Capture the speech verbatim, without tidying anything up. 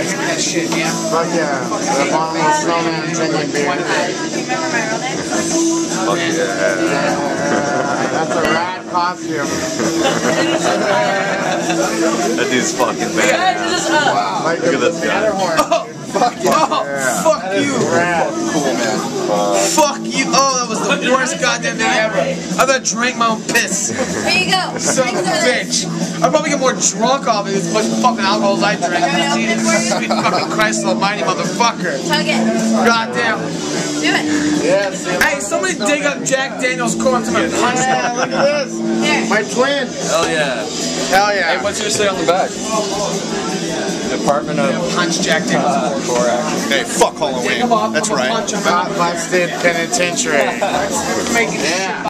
hand me that shit, yeah. Fuck yeah. The Abominable Snowman drinking beer. Do you remember my real name? Fuck yeah. That's a rad costume. That dude's fucking bad. Wow. Like Look at this guy. Matterhorn. Fuck you. Oh, Yeah. fuck you. Rad. Cool, man. Uh, Fuck you. Oh, that was the worst goddamn thing ever. I thought I drank my own piss. Here you go. Son of a bitch. I'd probably get more drunk off it as much fucking alcohol as I drink. Jesus, sweet fucking Christ almighty motherfucker. Tug it. Goddamn. Do it. Yes. Hey, somebody dig up Jack Daniels' corn to my punch. Yeah, look at this. Here. My twin. Hell yeah. Hell yeah. Hey, what's your say on the back? Department of Punch Jack Daniels' uh, corn. Core Action. Hey, fuck Halloween. That's right. Not busted penitentiary. Making Yeah.